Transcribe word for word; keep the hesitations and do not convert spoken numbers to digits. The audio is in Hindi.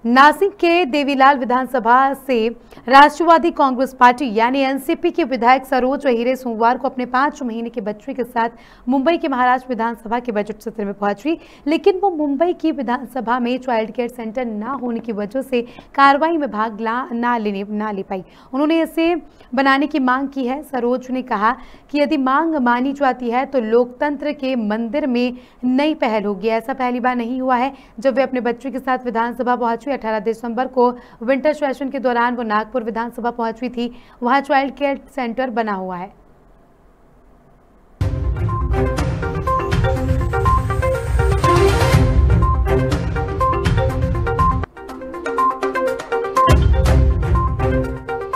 नासिक के देवीलाल विधानसभा से राष्ट्रवादी कांग्रेस पार्टी यानी एनसीपी के विधायक सरोज अहिरे सोमवार को अपने पांच महीने के बच्चे के साथ मुंबई के महाराष्ट्र विधानसभा के बजट सत्र में पहुंची, लेकिन वो मुंबई की विधानसभा में चाइल्ड केयर सेंटर न होने की वजह से कार्रवाई में भाग ना लेने ना ले पाई। उन्होंने इसे बनाने की मांग की है। सरोज ने कहा कि यदि मांग मानी जाती है तो लोकतंत्र के मंदिर में नई पहल होगी। ऐसा पहली बार नहीं हुआ है। जब वे अपने बच्चे के साथ विधानसभा पहुंची अठारह दिसंबर को विंटर सेशन के दौरान वो नागपुर विधानसभा पहुंची थी। वहां चाइल्ड केयर सेंटर बना हुआ है।